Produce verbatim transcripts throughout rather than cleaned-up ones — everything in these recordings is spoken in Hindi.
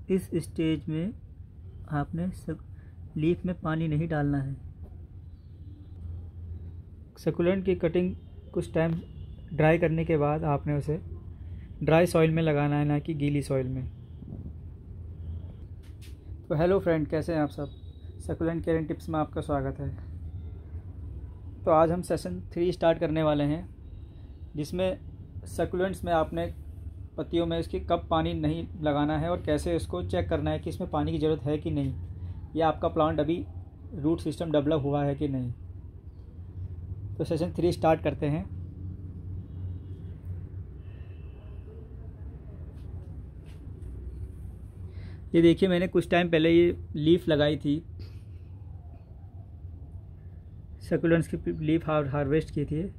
इस स्टेज में आपने लीफ में पानी नहीं डालना है। सकुलेंट की कटिंग कुछ टाइम ड्राई करने के बाद आपने उसे ड्राई सॉइल में लगाना है, ना कि गीली सॉइल में। तो हेलो फ्रेंड, कैसे हैं आप सब। सकुलेंट केयरिंग टिप्स में आपका स्वागत है। तो आज हम सेशन थ्री स्टार्ट करने वाले हैं, जिसमें सकुलेंट्स में आपने पत्तियों में इसकी कब पानी नहीं लगाना है और कैसे इसको चेक करना है कि इसमें पानी की ज़रूरत है कि नहीं, या आपका प्लांट अभी रूट सिस्टम डेवलप हुआ है कि नहीं। तो सेशन थ्री स्टार्ट करते हैं। ये देखिए, मैंने कुछ टाइम पहले ये लीफ लगाई थी, सकुलेंट्स की लीफ हार्वेस्ट की थी।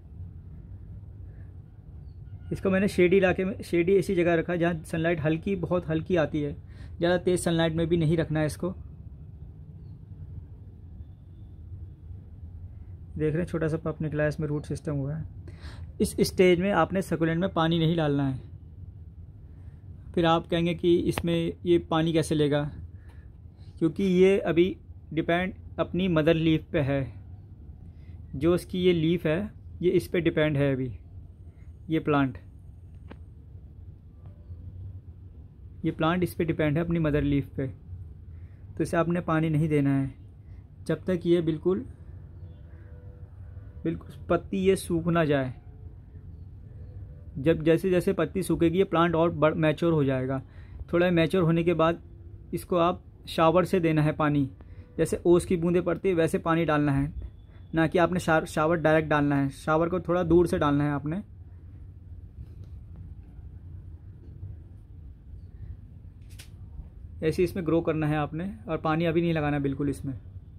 इसको मैंने शेडी इलाके में, शेडी ऐसी जगह रखा जहाँ सनलाइट हल्की, बहुत हल्की आती है। ज़्यादा तेज़ सनलाइट में भी नहीं रखना है इसको। देख रहे हैं छोटा सा पप निकला है, इसमें रूट सिस्टम हुआ है। इस स्टेज में आपने सकुलेंट में पानी नहीं डालना है। फिर आप कहेंगे कि इसमें ये पानी कैसे लेगा, क्योंकि ये अभी डिपेंड अपनी मदर लीफ पे है। जो इसकी ये लीफ है, ये इस पे डिपेंड है अभी। ये प्लांट ये प्लांट इस पे डिपेंड है अपनी मदर लीफ पे। तो इसे आपने पानी नहीं देना है जब तक ये बिल्कुल बिल्कुल पत्ती ये सूख ना जाए। जब जैसे जैसे पत्ती सूखेगी, ये प्लांट और बड़ मैच्योर हो जाएगा। थोड़ा मैच्योर होने के बाद इसको आप शावर से देना है पानी। जैसे ओस की बूंदें पड़ती है वैसे पानी डालना है, ना कि आपने शावर डायरेक्ट डालना है। शावर को थोड़ा दूर से डालना है आपने। ऐसे इसमें ग्रो करना है आपने, और पानी अभी नहीं लगाना बिल्कुल इसमें,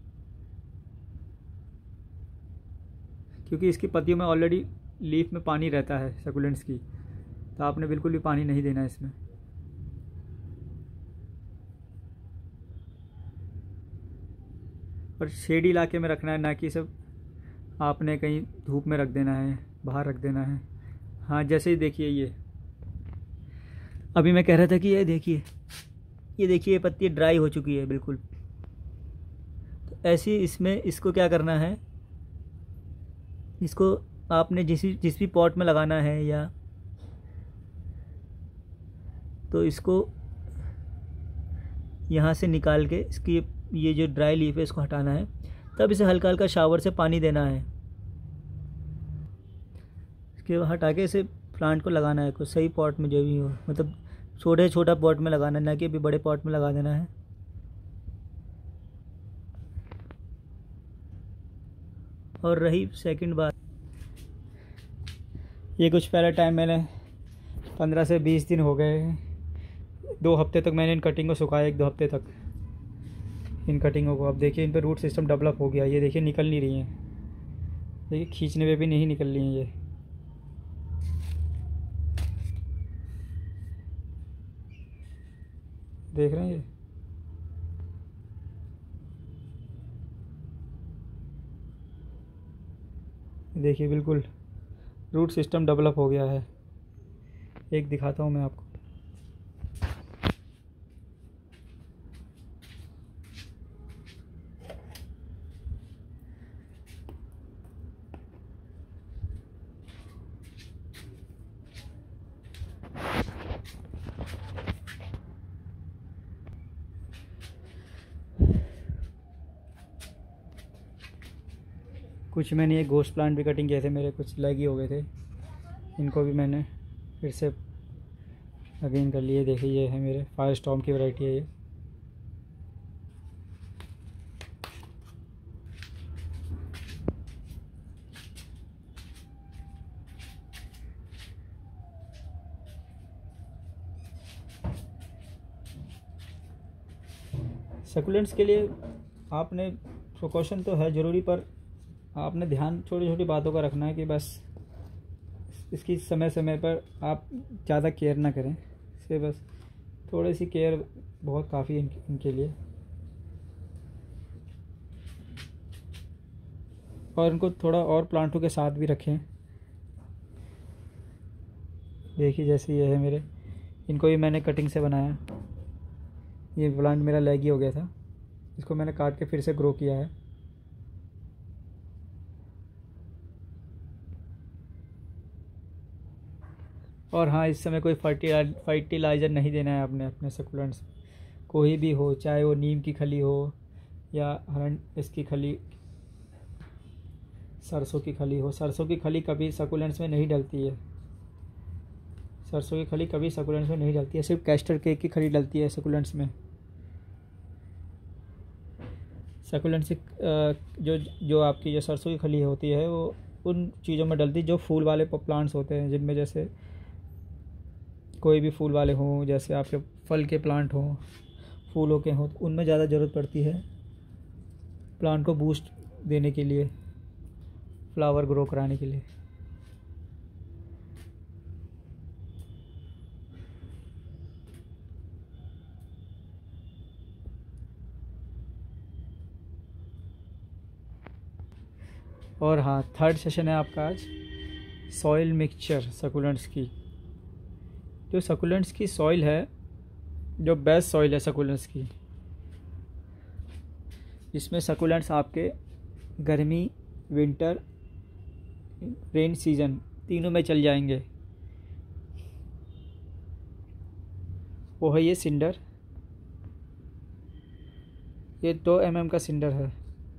क्योंकि इसकी पत्तियों में ऑलरेडी लीफ में पानी रहता है सकुलेंट्स की। तो आपने बिल्कुल भी पानी नहीं देना है इसमें। और शेडी इलाके में रखना है, ना कि सब आपने कहीं धूप में रख देना है, बाहर रख देना है। हाँ, जैसे ही देखिए, ये अभी मैं कह रहा था कि ये देखिए ये देखिए ये पत्ती ड्राई हो चुकी है बिल्कुल। तो ऐसी इसमें इसको क्या करना है, इसको आपने जिस जिस भी पॉट में लगाना है, या तो इसको यहाँ से निकाल के इसकी ये जो ड्राई लीफ है इसको हटाना है। तब इसे हल्का हल्का शावर से पानी देना है। इसके बाद हटा के इसे प्लांट को लगाना है, कोई सही पॉट में जो भी हो, मतलब छोटे छोटा पॉट में लगाना है, ना कि अभी बड़े पॉट में लगा देना है। और रही सेकंड बात, ये कुछ पहले टाइम मैंने पंद्रह से बीस दिन हो गए, दो हफ्ते तक मैंने इन कटिंग को सुखाया, एक दो हफ्ते तक इन कटिंगों को। अब देखिए इन पर रूट सिस्टम डेवलप हो गया। ये देखिए निकल नहीं रही हैं, देखिए खींचने पे भी नहीं निकल रही हैं। ये देख रहे हैं, ये देखिए बिल्कुल रूट सिस्टम डेवलप हो गया है। एक दिखाता हूँ मैं आपको। कुछ मैंने ये घोस्ट प्लांट भी कटिंग किए थे, मेरे कुछ लैगी हो गए थे, इनको भी मैंने फिर से अगेन कर लिए। देखिए ये है मेरे फायर स्टॉर्म की वैरायटी है ये। सकुलेंट्स के लिए आपने प्रिकॉशन तो है ज़रूरी, पर आपने ध्यान छोटी छोटी बातों का रखना है कि बस इसकी समय समय पर आप ज़्यादा केयर ना करें। इससे बस थोड़ी सी केयर बहुत काफ़ी है इनके, इनके लिए। और इनको थोड़ा और प्लांटों के साथ भी रखें। देखिए जैसे ये है मेरे, इनको भी मैंने कटिंग से बनाया। ये प्लांट मेरा लैगी हो गया था, इसको मैंने काट के फिर से ग्रो किया है। और हाँ, इस समय कोई फर्टिलाइजर फर्टिलाइज़र नहीं देना है आपने अपने सकुलेंट्स, कोई भी हो, चाहे वो नीम की खली हो या हरन इसकी खली, सरसों की खली हो। सरसों की खली कभी सकुलेंट्स में नहीं डलती है, सरसों की खली कभी सकुलेंट्स में नहीं डलती है, सिर्फ कैस्टर केक की खली डलती है सकुलेंट्स में। सकुलेंट्स जो जो आपकी जो सरसों की खली होती है वो उन चीज़ों में डलती जो फूल वाले प्लांट्स होते हैं, जिनमें जैसे कोई भी फूल वाले हों, जैसे आपके फल के प्लांट हों, फूलों के हों, तो उनमें ज़्यादा ज़रूरत पड़ती है प्लांट को बूस्ट देने के लिए, फ्लावर ग्रो कराने के लिए। और हाँ, थर्ड सेशन है आपका आज सॉइल मिक्सचर सकुलेंट्स की। जो सकुलेंट्स की सॉइल है, जो बेस्ट सॉइल है सकुलेंट्स की, जिसमें सकुलेंट्स आपके गर्मी, विंटर, रेन सीजन तीनों में चल जाएंगे, वो है ये सिंडर। ये दो एम एम का सिंडर है।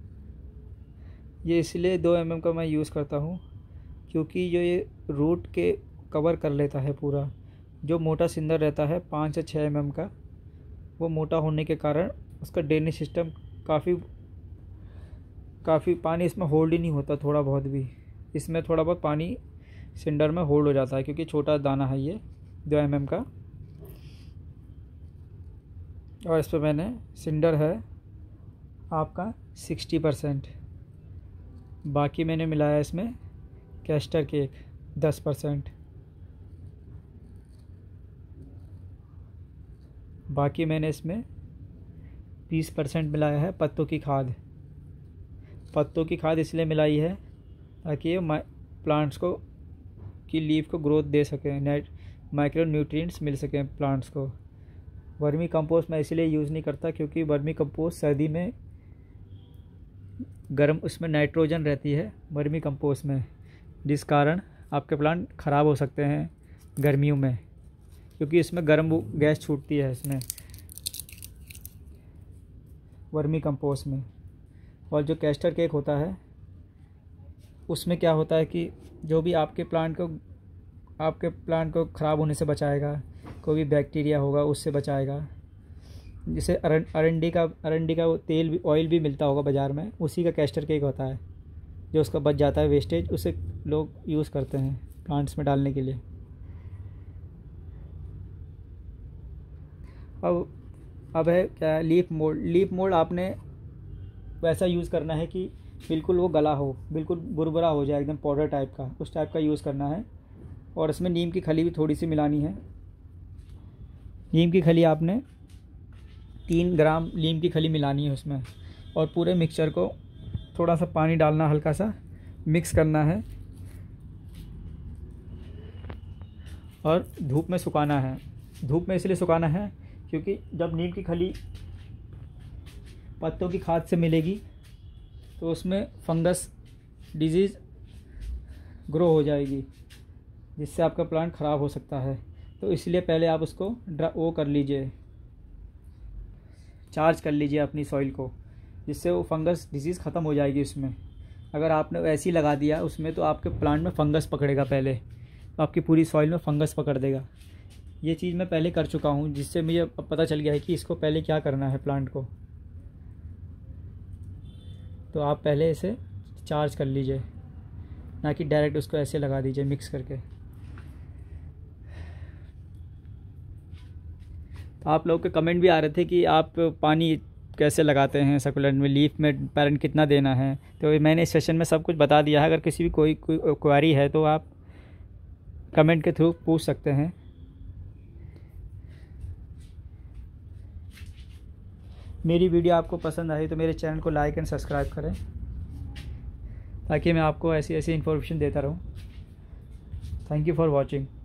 ये इसलिए दो एम एम का मैं यूज़ करता हूँ क्योंकि जो ये रूट के कवर कर लेता है पूरा। जो मोटा सिंडर रहता है पाँच से छः एम एम का, वो मोटा होने के कारण उसका ड्रेनेज सिस्टम काफ़ी काफ़ी पानी इसमें होल्ड ही नहीं होता, थोड़ा बहुत भी इसमें थोड़ा बहुत पानी सिंडर में होल्ड हो जाता है क्योंकि छोटा दाना है ये दो एम एम का। और इस पर मैंने सिंडर है आपका सिक्सटी परसेंट, बाकी मैंने मिलाया इसमें कैस्टर केक दस परसेंट, बाकी मैंने इसमें बीस परसेंट मिलाया है पत्तों की खाद। पत्तों की खाद इसलिए मिलाई है ताकि ये प्लांट्स को की लीफ को ग्रोथ दे सकें, नेट माइक्रो न्यूट्रिएंट्स मिल सकें प्लांट्स को। वर्मी कंपोस्ट मैं इसलिए यूज़ नहीं करता क्योंकि वर्मी कंपोस्ट सर्दी में गर्म, उसमें नाइट्रोजन रहती है वर्मी कंपोस्ट में, जिस कारण आपके प्लांट ख़राब हो सकते हैं गर्मियों में, क्योंकि इसमें गर्म गैस छूटती है इसमें वर्मी कंपोस्ट में। और जो कैस्टर केक होता है उसमें क्या होता है कि जो भी आपके प्लांट को आपके प्लांट को ख़राब होने से बचाएगा, कोई भी बैक्टीरिया होगा उससे बचाएगा। जैसे अरंडी का अरंडी का तेल भी, ऑयल भी मिलता होगा बाज़ार में, उसी का कैस्टर केक होता है। जो उसका बच जाता है वेस्टेज, उसे लोग यूज़ करते हैं प्लांट्स में डालने के लिए। अब अब है क्या, लीफ मोल्ड। लीफ मोल्ड आपने वैसा यूज़ करना है कि बिल्कुल वो गला हो, बिल्कुल बुरबुरा हो जाए, एकदम पाउडर टाइप का, उस टाइप का यूज़ करना है। और इसमें नीम की खली भी थोड़ी सी मिलानी है। नीम की खली आपने तीन ग्राम नीम की खली मिलानी है उसमें, और पूरे मिक्सचर को थोड़ा सा पानी डालना, हल्का सा मिक्स करना है और धूप में सुखाना है। धूप में इसलिए सुखाना है क्योंकि जब नीम की खली पत्तों की खाद से मिलेगी तो उसमें फंगस डिजीज़ ग्रो हो जाएगी, जिससे आपका प्लांट ख़राब हो सकता है। तो इसलिए पहले आप उसको ड्रा वो कर लीजिए, चार्ज कर लीजिए अपनी सॉइल को, जिससे वो फंगस डिजीज़ ख़त्म हो जाएगी उसमें। अगर आपने ऐसे ही लगा दिया उसमें तो आपके प्लांट में फंगस पकड़ेगा, पहले तो आपकी पूरी सॉइल में फंगस पकड़ देगा। ये चीज़ मैं पहले कर चुका हूँ, जिससे मुझे अब पता चल गया है कि इसको पहले क्या करना है प्लांट को। तो आप पहले इसे चार्ज कर लीजिए, ना कि डायरेक्ट उसको ऐसे लगा दीजिए मिक्स करके। तो आप लोगों के कमेंट भी आ रहे थे कि आप पानी कैसे लगाते हैं सकुलेंट में, लीफ में पैरेंट कितना देना है। तो मैंने इस सेशन में सब कुछ बता दिया है। अगर किसी भी कोई कोई क्वेरी है तो आप कमेंट के थ्रू पूछ सकते हैं। मेरी वीडियो आपको पसंद आई तो मेरे चैनल को लाइक एंड सब्सक्राइब करें, ताकि मैं आपको ऐसी ऐसी इन्फॉर्मेशन देता रहूं। Thank you for watching.